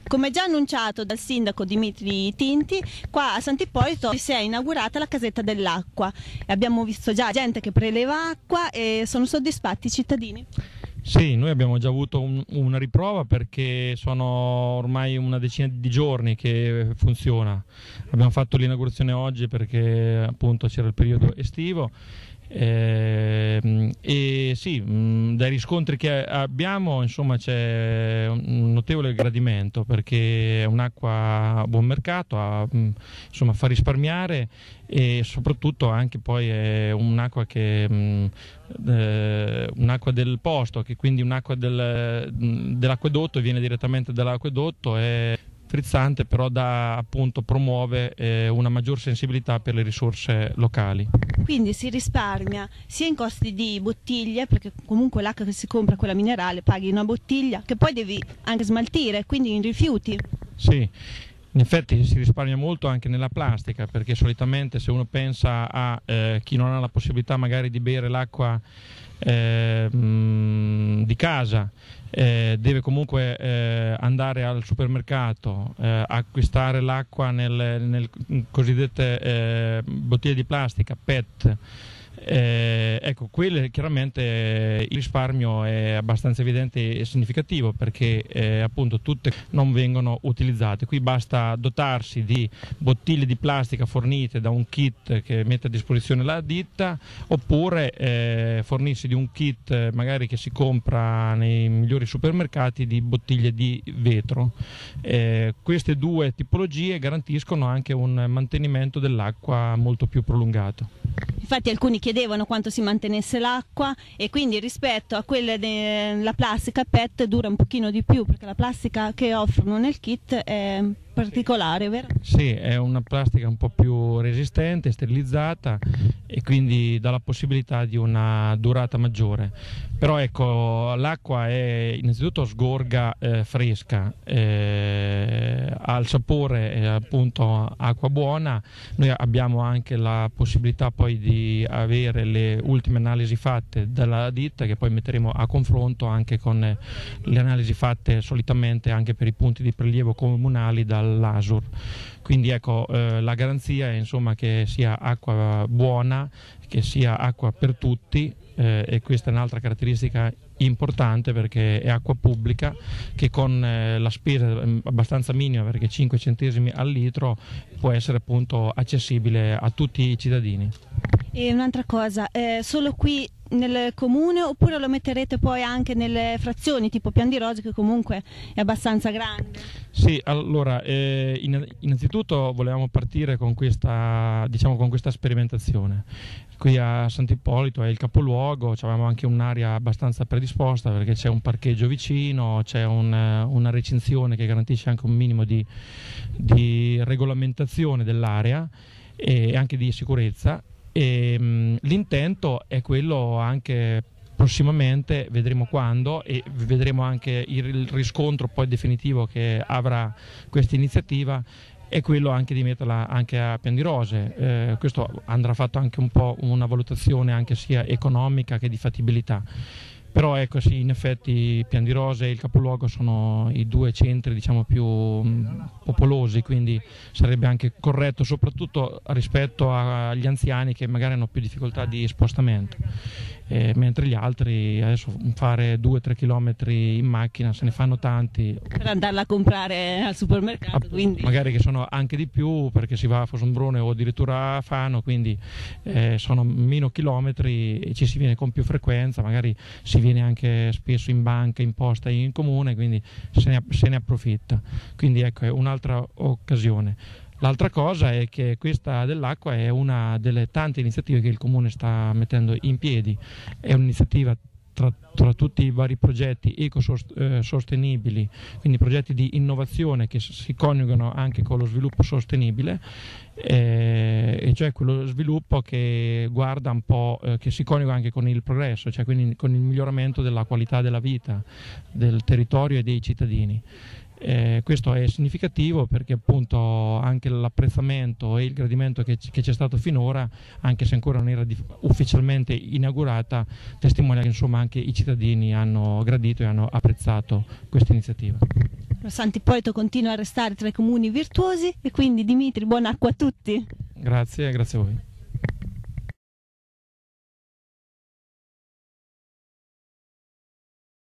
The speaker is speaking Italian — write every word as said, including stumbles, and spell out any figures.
Come già annunciato dal sindaco Dimitri Tinti, qua a Sant'Ippolito si è inaugurata la casetta dell'acqua. Abbiamo visto già gente che preleva acqua e sono soddisfatti i cittadini? Sì, noi abbiamo già avuto un, una riprova perché sono ormai una decina di giorni che funziona. Abbiamo fatto l'inaugurazione oggi perché appunto c'era il periodo estivo. Eh, e sì, mh, dai riscontri che abbiamo insomma c'è un notevole gradimento perché è un'acqua a buon mercato, a, mh, insomma, fa risparmiare e soprattutto anche poi è un'acqua che mh, eh, un'acqua del posto, che quindi un'acqua del, dell'acquedotto viene direttamente dall'acquedotto, è frizzante, però da, appunto, promuove eh, una maggior sensibilità per le risorse locali. Quindi si risparmia sia in costi di bottiglie, perché comunque l'acqua che si compra, quella minerale, paghi una bottiglia, che poi devi anche smaltire, quindi in rifiuti. Sì. In effetti si risparmia molto anche nella plastica, perché solitamente se uno pensa a eh, chi non ha la possibilità magari di bere l'acqua eh, mh, di casa, eh, deve comunque eh, andare al supermercato, eh, acquistare l'acqua nelle, nel cosiddette eh, bottiglie di plastica P E T. Eh, ecco, quelle chiaramente eh, il risparmio è abbastanza evidente e significativo perché eh, appunto tutte non vengono utilizzate. Qui basta dotarsi di bottiglie di plastica fornite da un kit che mette a disposizione la ditta, oppure eh, fornirsi di un kit magari che si compra nei migliori supermercati di bottiglie di vetro. Eh, queste due tipologie garantiscono anche un mantenimento dell'acqua molto più prolungato. Infatti alcuni chiedevano quanto si mantenesse l'acqua e quindi rispetto a quelle della plastica P E T dura un pochino di più, perché la plastica che offrono nel kit è particolare, vero? Sì, è una plastica un po' più resistente, sterilizzata e quindi dà la possibilità di una durata maggiore. Però ecco, l'acqua è innanzitutto sgorga eh, fresca, eh, ha il sapore eh, appunto acqua buona. Noi abbiamo anche la possibilità poi di avere le ultime analisi fatte dalla ditta, che poi metteremo a confronto anche con le analisi fatte solitamente anche per i punti di prelievo comunali dall'A S U R. Quindi ecco, eh, la garanzia è insomma che sia acqua buona, che sia acqua per tutti, eh, e questa è un'altra caratteristica importante perché è acqua pubblica che con eh, la spesa abbastanza minima, perché cinque centesimi al litro, può essere appunto accessibile a tutti i cittadini. E un'altra cosa, eh, solo qui nel comune oppure lo metterete poi anche nelle frazioni tipo Pian di Rose, che comunque è abbastanza grande? Sì, allora eh, innanzitutto volevamo partire con questa, diciamo, con questa sperimentazione. Qui a Sant'Ippolito è il capoluogo, avevamo anche un'area abbastanza predisposta perché c'è un parcheggio vicino, c'è un, una recinzione che garantisce anche un minimo di, di regolamentazione dell'area e anche di sicurezza. E, mh, l'intento è quello anche prossimamente, vedremo quando e vedremo anche il, il riscontro poi definitivo che avrà questa iniziativa, è quello anche di metterla anche a Pian di Rose. Eh, questo andrà fatto anche un po' una valutazione anche sia economica che di fattibilità. Però ecco sì, in effetti Pian di Rose e il capoluogo sono i due centri diciamo più mh, popolosi, quindi sarebbe anche corretto soprattutto rispetto agli anziani che magari hanno più difficoltà di spostamento. Eh, mentre gli altri adesso fare due tre chilometri in macchina se ne fanno tanti per andarla a comprare al supermercato, quindi magari che sono anche di più perché si va a Fosombrone o addirittura a Fano, quindi eh, sono meno chilometri e ci si viene con più frequenza, magari si viene anche spesso in banca, in posta, in comune, quindi se ne, se ne approfitta, quindi ecco è un'altra occasione. L'altra cosa è che questa dell'acqua è una delle tante iniziative che il Comune sta mettendo in piedi, è un'iniziativa tra, tra tutti i vari progetti ecosostenibili, quindi progetti di innovazione che si coniugano anche con lo sviluppo sostenibile, eh, e cioè quello sviluppo che guarda un po', eh, che si coniuga anche con il progresso, cioè quindi con il miglioramento della qualità della vita del territorio e dei cittadini. Eh, questo è significativo perché appunto anche l'apprezzamento e il gradimento che, che c'è stato finora, anche se ancora non era di, ufficialmente inaugurata, testimonia che insomma anche i cittadini hanno gradito e hanno apprezzato questa iniziativa. Sant'Ippolito continua a restare tra i comuni virtuosi e quindi Dimitri, buona acqua a tutti. Grazie, grazie a voi.